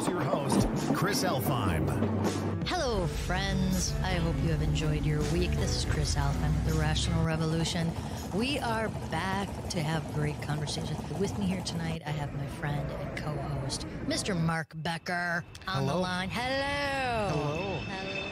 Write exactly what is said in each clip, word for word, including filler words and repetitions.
here's your host, Chris Elfheim. Hello, friends. I hope you have enjoyed your week. This is Chris Elfheim with The Rational Revolution. We are back to have great conversations. With me here tonight, I have my friend and co-host, Mister Mark Becker, on Hello. the line. Hello. Hello. Hello.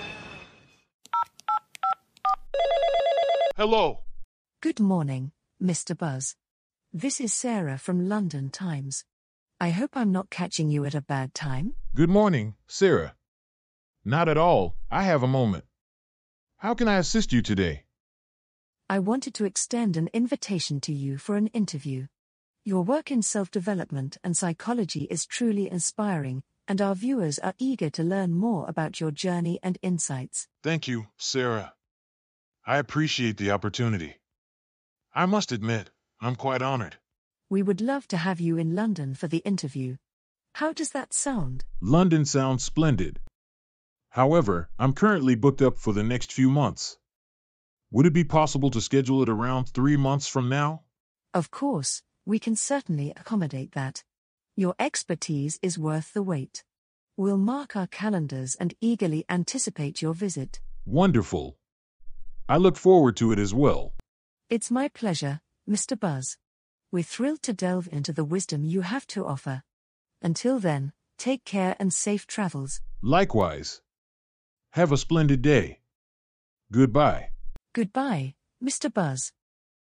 Hello. Good morning, Mister Buzz. This is Sarah from London Times. I hope I'm not catching you at a bad time. Good morning, Sarah. Not at all. I have a moment. How can I assist you today? I wanted to extend an invitation to you for an interview. Your work in self-development and psychology is truly inspiring, and our viewers are eager to learn more about your journey and insights. Thank you, Sarah. I appreciate the opportunity. I must admit, I'm quite honored. We would love to have you in London for the interview. How does that sound? London sounds splendid. However, I'm currently booked up for the next few months. Would it be possible to schedule it around three months from now? Of course, we can certainly accommodate that. Your expertise is worth the wait. We'll mark our calendars and eagerly anticipate your visit. Wonderful. I look forward to it as well. It's my pleasure, Mister Buzz. We're thrilled to delve into the wisdom you have to offer. Until then, take care and safe travels. Likewise. Have a splendid day. Goodbye. Goodbye, Mister Buzz.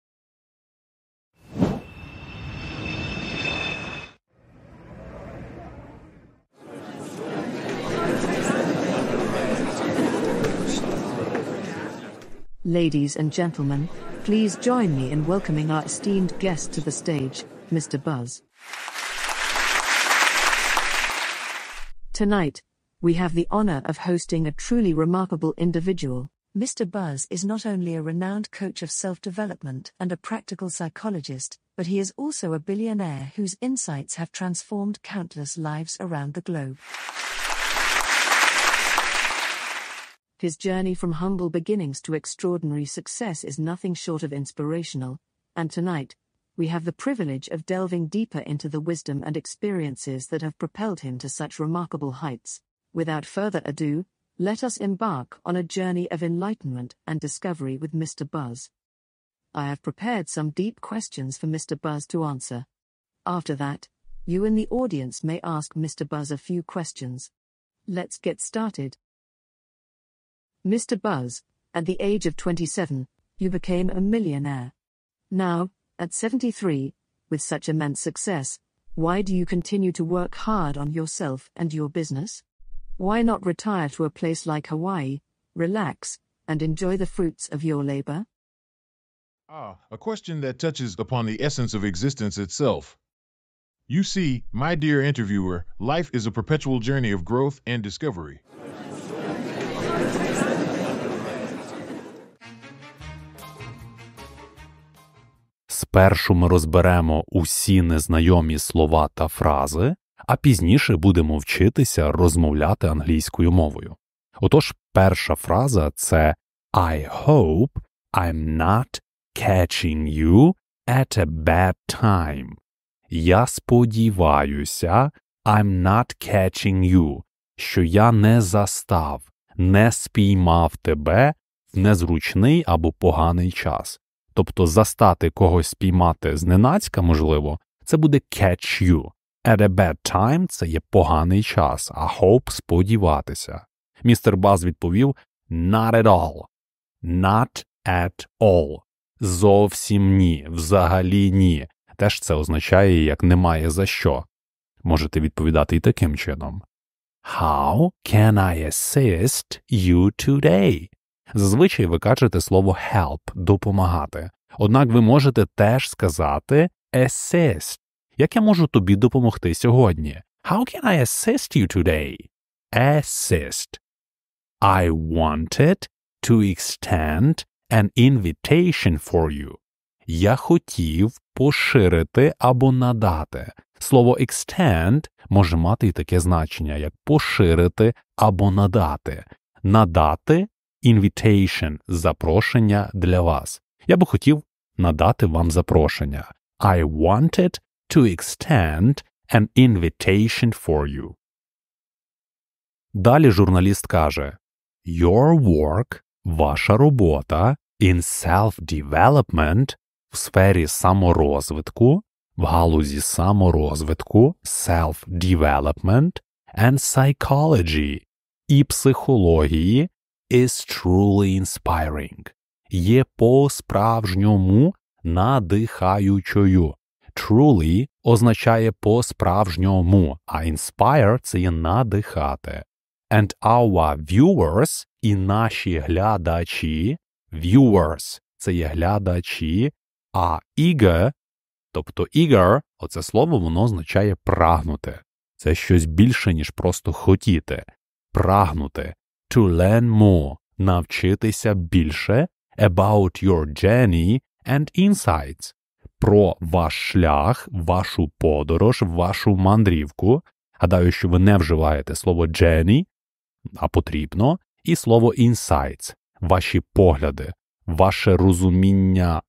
Ladies and gentlemen, please join me in welcoming our esteemed guest to the stage, Mister Buzz. Tonight, we have the honor of hosting a truly remarkable individual. Mister Buzz is not only a renowned coach of self-development and a practical psychologist, but he is also a billionaire whose insights have transformed countless lives around the globe. His journey from humble beginnings to extraordinary success is nothing short of inspirational, and tonight, we have the privilege of delving deeper into the wisdom and experiences that have propelled him to such remarkable heights. Without further ado, let us embark on a journey of enlightenment and discovery with Mister Buzz. I have prepared some deep questions for Mister Buzz to answer. After that, you in the audience may ask Mister Buzz a few questions. Let's get started. Mister Buzz, at the age of twenty-seven, you became a millionaire. Now, at seventy-three, with such immense success, why do you continue to work hard on yourself and your business? Why not retire to a place like Hawaii, relax, and enjoy the fruits of your labor? Ah, a question that touches upon the essence of existence itself. You see, my dear interviewer, life is a perpetual journey of growth and discovery. Спершу ми розберемо усі незнайомі слова та фрази, а пізніше будемо вчитися розмовляти англійською мовою. Отож, перша фраза – це I hope I'm not catching you at a bad time. Я сподіваюся, I'm not catching you, що я не застав, не спіймав тебе в незручний або поганий час. Тобто застати когось спіймати зненацька, можливо, це буде catch you. At a bad time – це є поганий час, а hope – сподіватися. Містер Баз відповів not at all. Not at all. Зовсім ні, взагалі ні. Теж це означає, як немає за що. Можете відповідати і таким чином. How can I assist you today? Зазвичай ви кажете слово help – допомагати. Однак ви можете теж сказати assist. Як я можу тобі допомогти сьогодні? How can I assist you today? Assist. I wanted to extend an invitation for you. Я хотів поширити або надати. Слово extend може мати і таке значення, як поширити або надати. Надати – invitation – запрошення для вас. Я би хотів надати вам запрошення. I wanted to extend an invitation for you. Далі журналіст каже «Your work» – ваша робота «in self-development» – в сфері саморозвитку, в галузі саморозвитку self-development and psychology і психології is truly inspiring. Є по-справжньому надихаючою. Truly означає по-справжньому, а inspire – це є надихати. And our viewers і наші глядачі, viewers – це є глядачі, а eager, тобто eager, оце слово, воно означає прагнути. Це щось більше, ніж просто хотіти. Прагнути. To learn more – навчитися більше about your journey and insights. Про ваш шлях, вашу подорож, вашу мандрівку. Гадаю, що ви не вживаєте слово journey, а потрібно, і слово insights – ваші погляди, ваше розуміння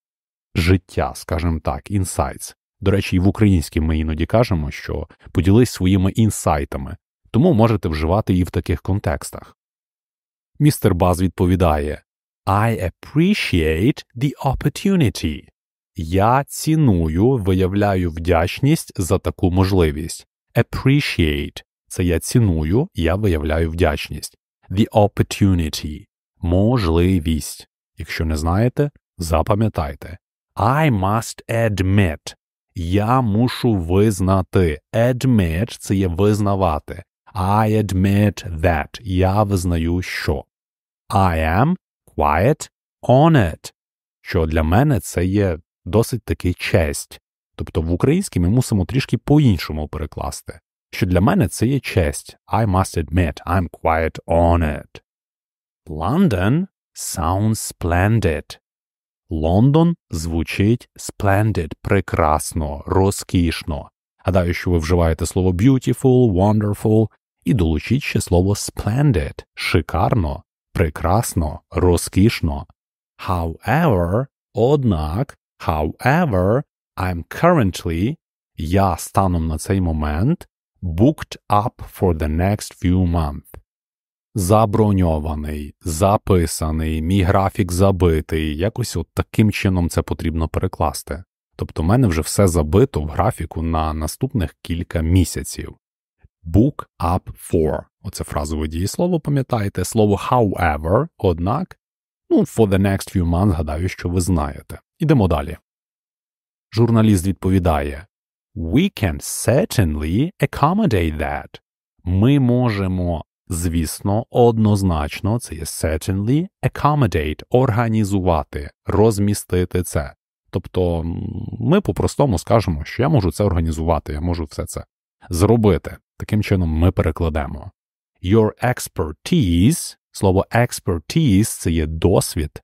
життя, скажімо так, insights. До речі, і в українській ми іноді кажемо, що поділись своїми інсайтами, тому можете вживати і в таких контекстах. Містер Баз відповідає I appreciate the opportunity. Я ціную, виявляю вдячність за таку можливість. Appreciate – це я ціную, я виявляю вдячність. The opportunity – можливість. Якщо не знаєте, запам'ятайте. I must admit – я мушу визнати. Admit – це є визнавати. I admit that – я визнаю, що. I am quite honored, що для мене це є досить таки честь. Тобто в українській ми мусимо трішки по-іншому перекласти. Що для мене це є честь. I must admit, I'm quite honored. London sounds splendid. Лондон звучить splendid, прекрасно, розкішно. Гадаю, що ви вживаєте слово beautiful, wonderful і долучіть ще слово splendid, шикарно, прекрасно, розкішно. However, однак, however, I'm currently, я станом на цей момент, booked up for the next few months. Заброньований, записаний, мій графік забитий. Якось от таким чином це потрібно перекласти. Тобто в мене вже все забито в графіку на наступних кілька місяців. Book up for. Оце фразове дієслово, пам'ятаєте. Слово however, однак. Ну, for the next few months, гадаю, що ви знаєте. Ідемо далі. Журналіст відповідає We can certainly accommodate that. Ми можемо, звісно, однозначно, це є certainly, accommodate, організувати, розмістити це. Тобто ми по-простому скажемо, що я можу це організувати, я можу все це зробити. Таким чином ми перекладемо. Your expertise, слово expertise – це є досвід,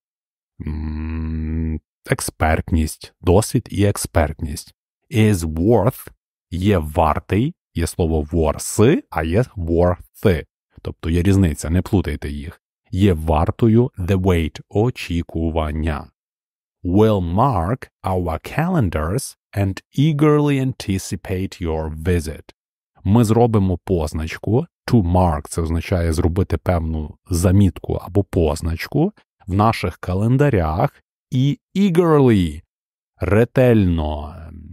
експертність, досвід і експертність. Is worth – є вартий, є слово worth, а є worth. Тобто є різниця, не плутайте їх. Є вартою the wait – очікування. We'll mark our calendars and eagerly anticipate your visit. Ми зробимо позначку. To mark – це означає зробити певну замітку або позначку в наших календарях і eagerly – ретельно,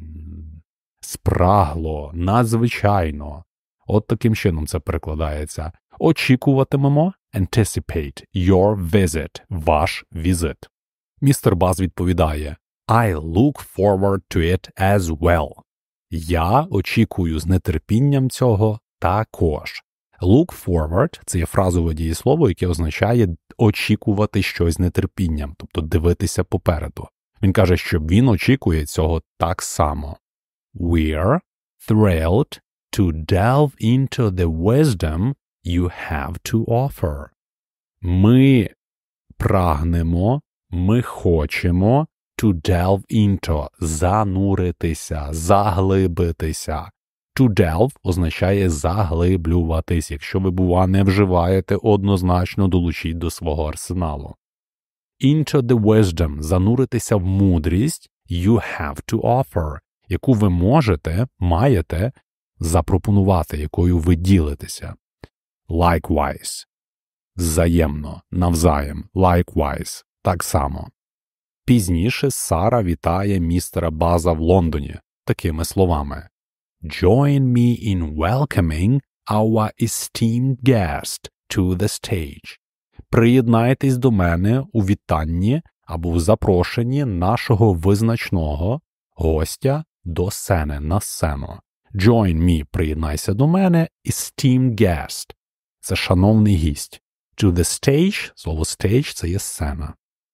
спрагло, надзвичайно. От таким чином це перекладається. Очікуватимемо anticipate your visit – ваш візит. Містер Баз відповідає I look forward to it as well. Я очікую з нетерпінням цього також. Look forward – це є фразове дієслово, яке означає очікувати щось з нетерпінням, тобто дивитися попереду. Він каже, що він очікує цього так само. We're thrilled to delve into the wisdom you have to offer. Ми прагнемо, ми хочемо to delve into – зануритися, заглибитися. To delve означає заглиблюватись. Якщо ви, бува, не вживаєте, однозначно долучіть до свого арсеналу. Into the wisdom – зануритися в мудрість you have to offer, яку ви можете, маєте запропонувати, якою ви ділитеся. likewise. Взаємно, навзаєм, likewise, так само. Пізніше Сара вітає містера База в Лондоні такими словами: Join me in welcoming our esteemed guest to the stage. Приєднайтесь до мене у вітанні або в запрошенні нашого визначного гостя до сцени, на сцену. Join me, приєднайся до мене, esteemed guest. Це шановний гість. To the stage, слово stage – це є сцена.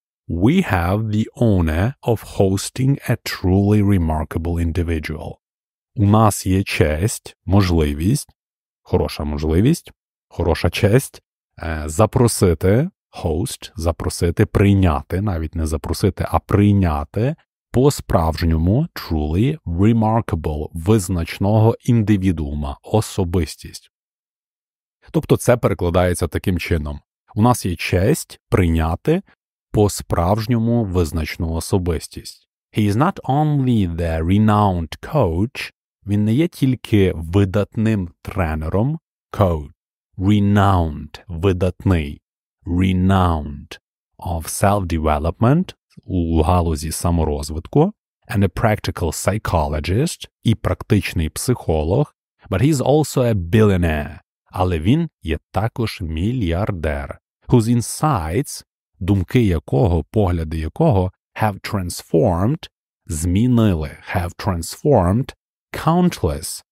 We have the honor of hosting a truly remarkable individual. У нас є честь, можливість, хороша можливість, хороша честь е, запросити, host, запросити, прийняти, навіть не запросити, а прийняти по-справжньому truly remarkable, визначного індивідуума, особистість. Тобто це перекладається таким чином. У нас є честь прийняти по-справжньому визначну особистість. He is not only the renowned coach, він не є тільки видатним тренером, coach, renowned, видатний, renowned, of self-development, у галузі саморозвитку, and a practical psychologist, і практичний психолог, but he is also a billionaire, але він є також мільярдер, whose insights, думки якого, погляди якого have transformed, змінили, have transformed countless,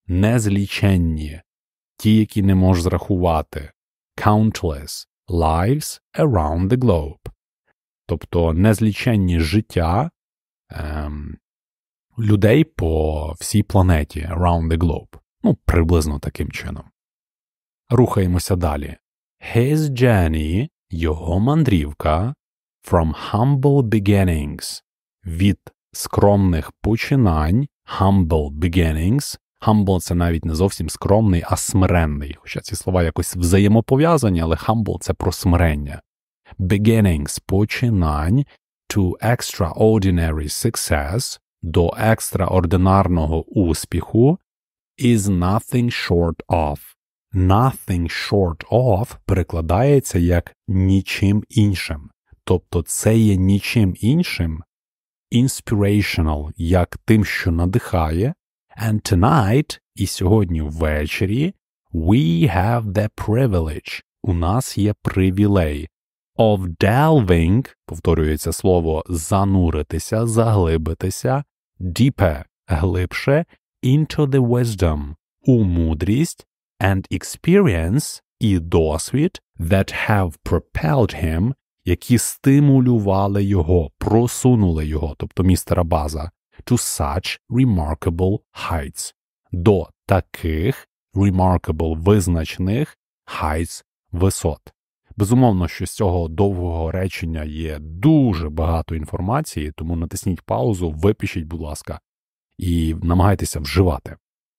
незліченні, ті, які не можеш зрахувати, countless lives around the globe. Тобто незліченні життя ем, людей по всій планеті, around the globe. Ну, приблизно таким чином. Рухаємося далі. His journey, його мандрівка, from humble beginnings, від скромних починань, humble beginnings, humble – це навіть не зовсім скромний, а смиренний. Хоча ці слова якось взаємопов'язані, але humble – це про смирення. Beginnings – починань, to extraordinary success, до екстраординарного успіху, is nothing short of. Nothing short of перекладається як нічим іншим. Тобто це є нічим іншим, inspirational, як тим, що надихає, and tonight, і сьогодні ввечері, we have the privilege, у нас є привілей, of delving, повторюється слово зануритися, заглибитися, deeper, глибше, into the wisdom, у мудрість, and experience, і досвід, that have propelled him, які стимулювали його, просунули його, тобто містера База, to such remarkable heights, до таких remarkable, визначних heights, висот. Безумовно, що з цього довгого речення є дуже багато інформації, тому натисніть паузу, випишіть, будь ласка, і намагайтеся вживати.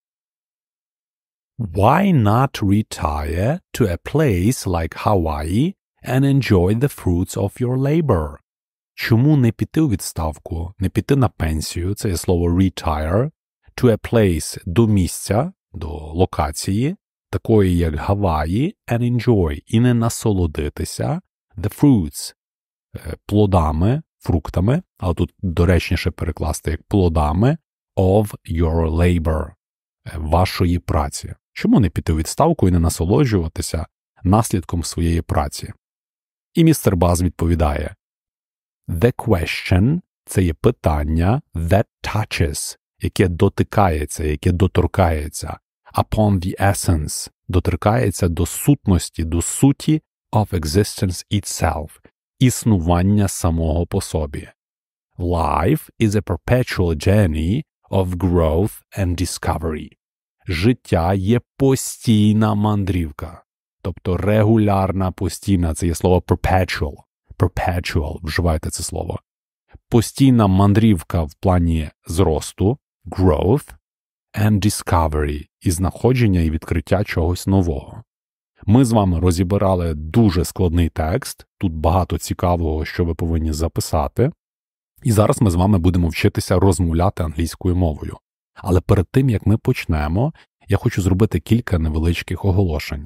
Why not retire to a place like Hawaii and enjoy the fruits of your labor? Чому не піти у відставку, не піти на пенсію, це є слово retire, to a place, до місця, до локації, такої як Гаваї, and enjoy, і не насолодитися, the fruits, плодами, фруктами, а тут доречніше перекласти як плодами, of your labor, вашої праці. Чому не піти у відставку і не насолоджуватися наслідком своєї праці? І містер Баз відповідає: The question – це є питання that touches, яке дотикається, яке доторкається, upon the essence, доторкається до сутності, до суті of existence itself, існування самого по собі. Life is a perpetual journey of growth and discovery. Життя є постійна мандрівка, тобто регулярна, постійна, це є слово perpetual, perpetual, вживайте це слово. Постійна мандрівка в плані зросту, growth, and discovery, і знаходження і відкриття чогось нового. Ми з вами розібрали дуже складний текст, тут багато цікавого, що ви повинні записати, і зараз ми з вами будемо вчитися розмовляти англійською мовою. Але перед тим, як ми почнемо, я хочу зробити кілька невеличких оголошень.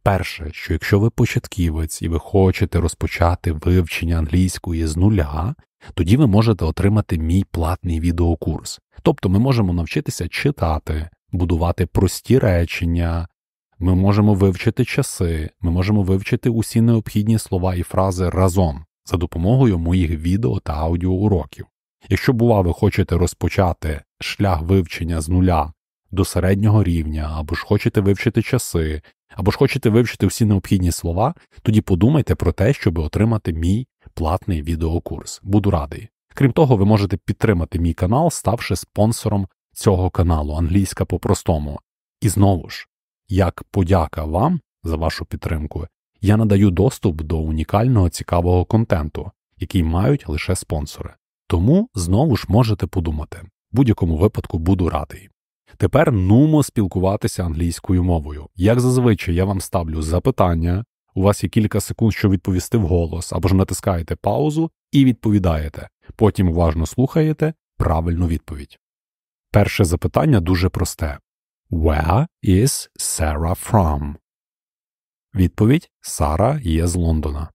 Перше, що якщо ви початківець і ви хочете розпочати вивчення англійської з нуля, тоді ви можете отримати мій платний відеокурс. Тобто ми можемо навчитися читати, будувати прості речення, ми можемо вивчити часи, ми можемо вивчити усі необхідні слова і фрази разом за допомогою моїх відео та аудіоуроків. Якщо, бува, ви хочете розпочати шлях вивчення з нуля до середнього рівня, або ж хочете вивчити часи, або ж хочете вивчити всі необхідні слова, тоді подумайте про те, щоб отримати мій платний відеокурс. Буду радий. Крім того, ви можете підтримати мій канал, ставши спонсором цього каналу «Англійська по-простому». І знову ж, як подяка вам за вашу підтримку, я надаю доступ до унікального цікавого контенту, який мають лише спонсори. Тому, знову ж, можете подумати. В будь-якому випадку буду радий. Тепер нумо спілкуватися англійською мовою. Як зазвичай, я вам ставлю запитання, у вас є кілька секунд, щоб відповісти вголос, або ж натискаєте паузу і відповідаєте. Потім уважно слухаєте правильну відповідь. Перше запитання дуже просте. Where is Sarah from? Відповідь – Сара є з Лондона.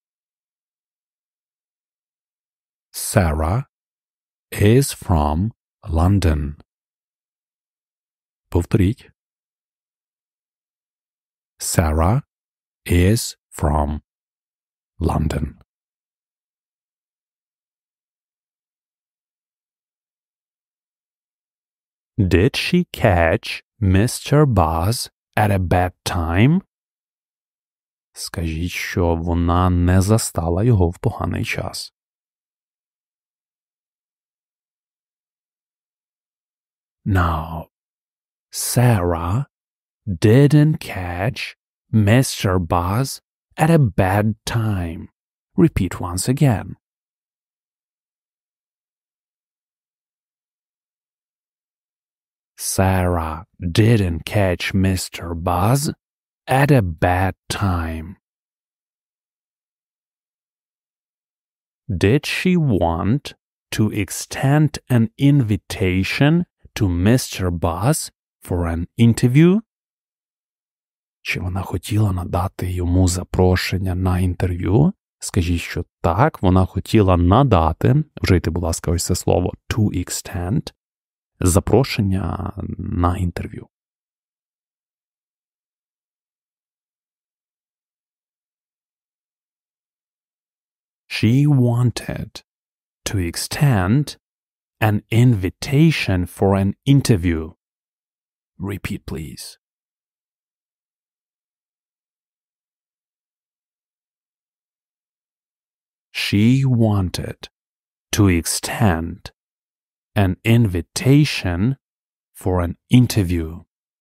Sarah is from London. Повторіть. Sarah is from London. Did she catch містер Buzz at a bad time? Скажіть, що вона не застала його в поганий час. No, Sarah didn't catch містер Buzz at a bad time. Repeat once again. Sarah didn't catch містер Buzz at a bad time. Did she want to extend an invitation to містер Buzz for an interview? Чи вона хотіла надати йому запрошення на інтерв'ю? Скажіть, що так, вона хотіла надати, вжийте, будь ласка, ось це слово to extend, запрошення на інтерв'ю. She wanted to extend an invitation for an interview. Repeat, please. She wanted to extend an invitation for an interview.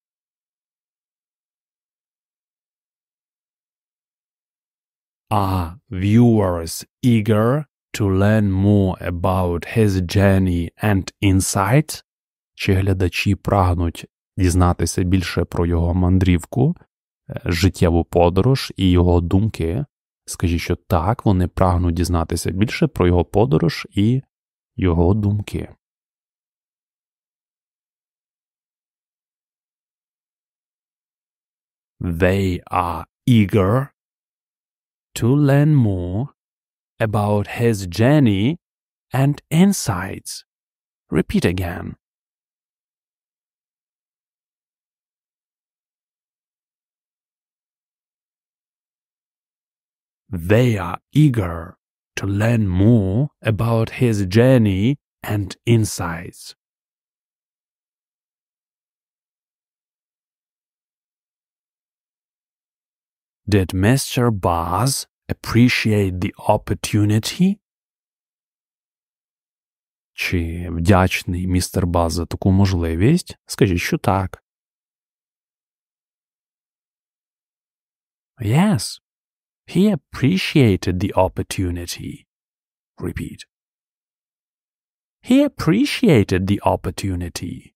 Are viewers eager to learn more about his journey and insights? Чи глядачі прагнуть дізнатися більше про його мандрівку, життєву подорож і його думки? Скажіть, що так, вони прагнуть дізнатися більше про його подорож і його думки. They are eager to learn more about his journey and insights. Repeat again. They are eager to learn more about his journey and insights. Did містер Buzz appreciate the opportunity? Чи вдячний містер Баз за таку можливість? Скажіть, що так. Yes, he appreciated the opportunity. Repeat. He appreciated the opportunity.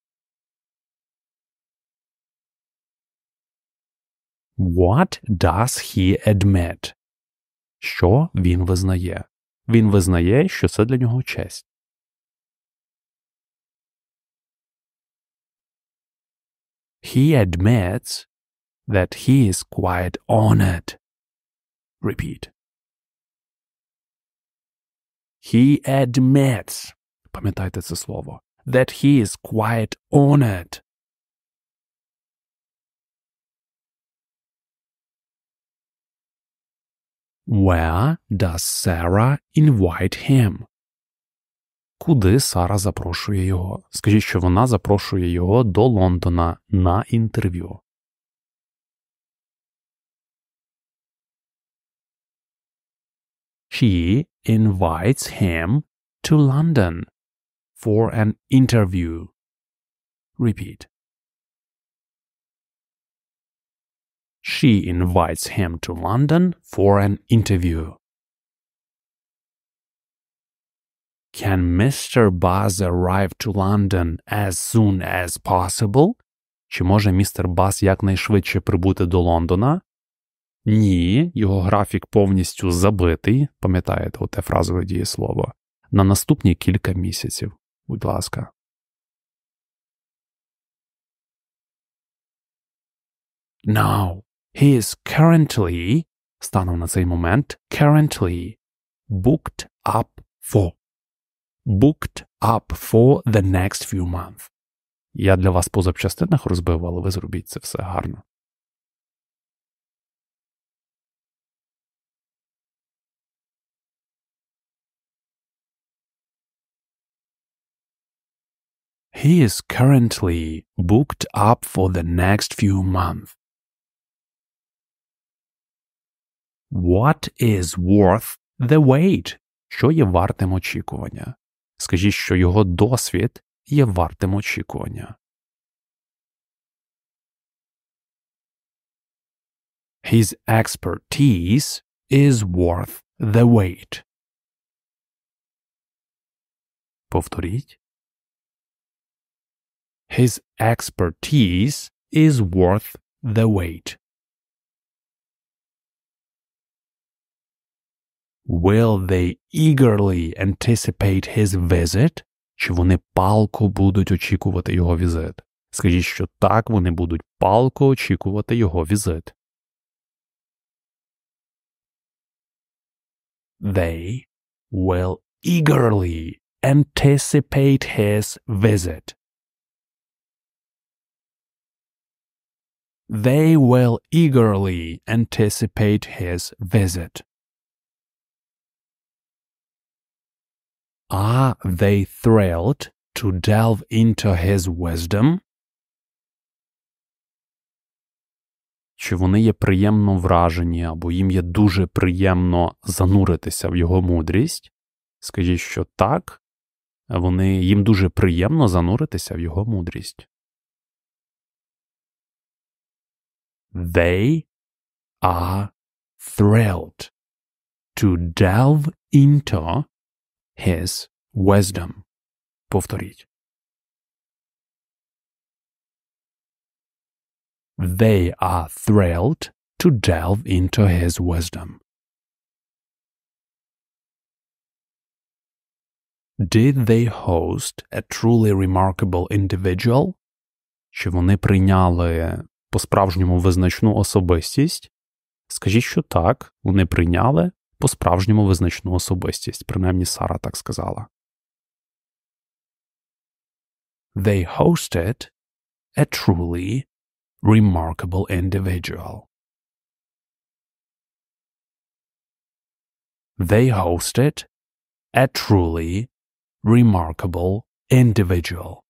What does he admit? Що він визнає? Він визнає, що це для нього честь. He admits that he is quite honored. Repeat. He admits, пам'ятайте це слово, that he is quite honored. Where does Sarah invite him? Куди Сара запрошує його? Скажіть, що вона запрошує його до Лондона на інтерв'ю. She invites him to London for an interview. Repeat. She invites him to London for an interview. Can Mister Buzz arrive to London as soon as possible? Чи може містер Бас якнайшвидше прибути до Лондона? Ні, його графік повністю забитий, пам'ятаєте оте фразове дієслово, на наступні кілька місяців. Будь ласка. Now, he is currently, станом на цей момент, currently booked up for. Booked up for the next few months. Я для вас по запчастинах розбив, але ви зробіть це все гарно. He is currently booked up for the next few months. What is worth the wait? Що є вартим очікування? Скажіть, що його досвід є вартим очікування. His expertise is worth the wait. Повторіть. His expertise is worth the wait. Will they eagerly anticipate his visit? Чи вони палко будуть очікувати його візит? Скажіть, що так, вони будуть палко очікувати його візит. They will eagerly anticipate his visit. They will eagerly anticipate his visit. Are they thrilled to delve into his wisdom? Чи вони є приємно вражені, або їм є дуже приємно зануритися в його мудрість? Скажіть, що так, вони, їм дуже приємно зануритися в його мудрість. They are thrilled to delve into his wisdom. Повторіть. They are thrilled to delve into his wisdom. Did they host a truly remarkable individual? Чи вони прийняли по-справжньому визначну особистість? Скажіть, що так, вони прийняли по-справжньому визначну особистість. Принаймні, Сара так сказала. They hosted a truly remarkable individual. They hosted a truly remarkable individual.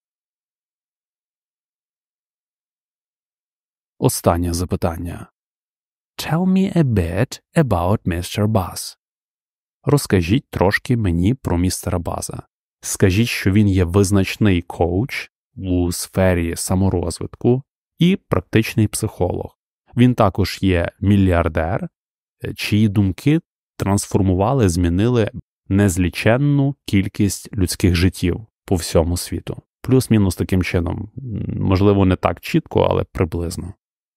Останнє запитання. Tell me a bit about містер Buzz. Розкажіть трошки мені про містера База. Скажіть, що він є визначний коуч у сфері саморозвитку і практичний психолог. Він також є мільярдер, чиї думки трансформували, змінили незліченну кількість людських життів по всьому світу. Плюс-мінус таким чином. Можливо, не так чітко, але приблизно.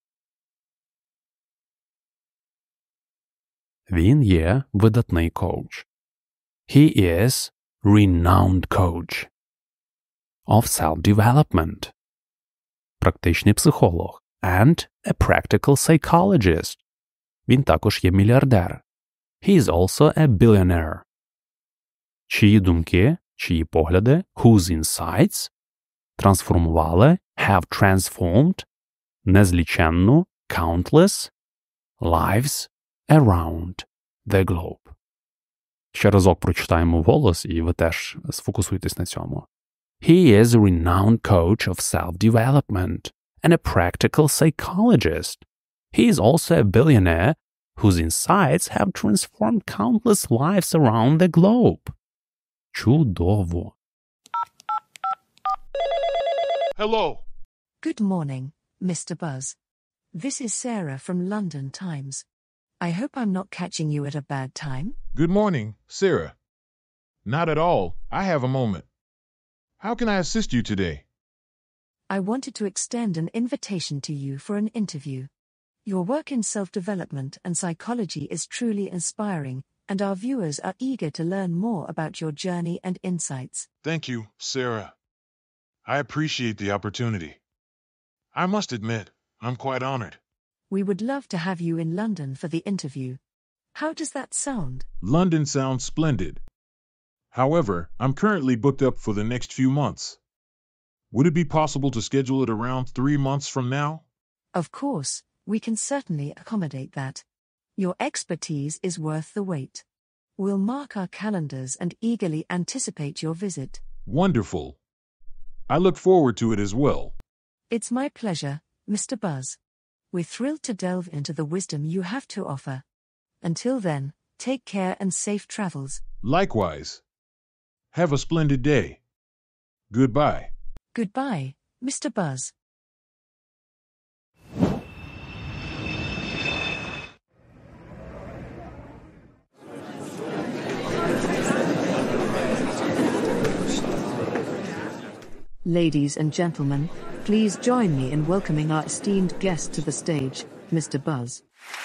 Він є видатний коуч. He is renowned coach of self-development. Практичний психолог. and a practical psychologist. Він також є мільярдер. He is also a billionaire. Чиї думки, чиї погляди, whose insights, трансформували, have transformed, незліченну, countless, lives around the globe. Ще разок прочитаємо вголос, і ви теж сфокусуйтесь на цьому. He is a renowned coach of self-development and a practical psychologist. He is also a billionaire whose insights have transformed countless lives around the globe. Чудово. Hello. Good morning, Mister Buzz. This is Sarah from London Times. I hope I'm not catching you at a bad time. Good morning, Sarah. Not at all. I have a moment. How can I assist you today? I wanted to extend an invitation to you for an interview. Your work in self-development and psychology is truly inspiring, and our viewers are eager to learn more about your journey and insights. Thank you, Sarah. I appreciate the opportunity. I must admit, I'm quite honored. We would love to have you in London for the interview. How does that sound? London sounds splendid. However, I'm currently booked up for the next few months. Would it be possible to schedule it around three months from now? Of course, we can certainly accommodate that. Your expertise is worth the wait. We'll mark our calendars and eagerly anticipate your visit. Wonderful. I look forward to it as well. It's my pleasure, Mister Buzz. We're thrilled to delve into the wisdom you have to offer. Until then, take care and safe travels. Likewise. Have a splendid day. Goodbye. Goodbye, Mister Buzz. Ladies and gentlemen, please join me in welcoming our esteemed guest to the stage, Mister Buzz.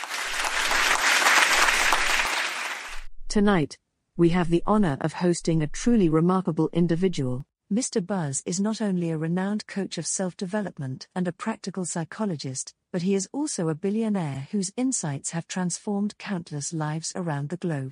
Tonight, we have the honor of hosting a truly remarkable individual. Mister Buzz is not only a renowned coach of self-development and a practical psychologist, but he is also a billionaire whose insights have transformed countless lives around the globe.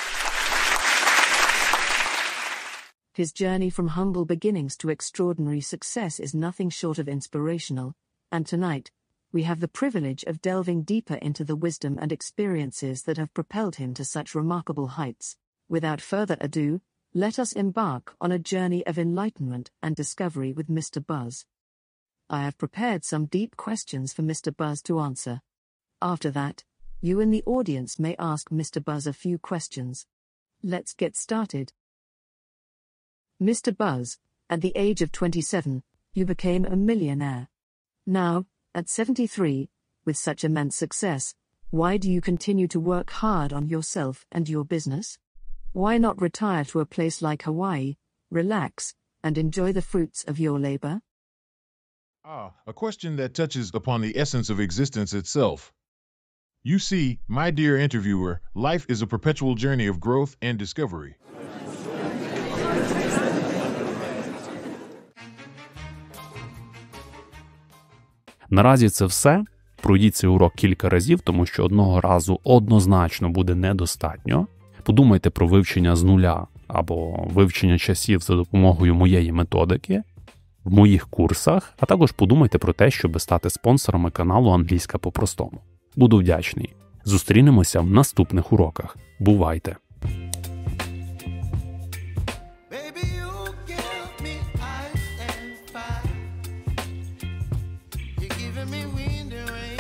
His journey from humble beginnings to extraordinary success is nothing short of inspirational, and tonight, we have the privilege of delving deeper into the wisdom and experiences that have propelled him to such remarkable heights. Without further ado, let us embark on a journey of enlightenment and discovery with Mister Buzz. I have prepared some deep questions for Mister Buzz to answer. After that, you in the audience may ask Mister Buzz a few questions. Let's get started. Mister Buzz, at the age of twenty-seven, you became a millionaire. Now, at seventy-three, with such immense success, why do you continue to work hard on yourself and your business? Why not retire to a place like Hawaii, relax, and enjoy the fruits of your labor? Ah, a question that touches upon the essence of existence itself. You see, my dear interviewer, life is a perpetual journey of growth and discovery. Наразі це все. Пройдіть цей урок кілька разів, тому що одного разу однозначно буде недостатньо. Подумайте про вивчення з нуля або вивчення часів за допомогою моєї методики в моїх курсах, а також подумайте про те, щоб стати спонсорами каналу «Англійська по-простому». Буду вдячний. Зустрінемося в наступних уроках. Бувайте! Giving me wind and rain.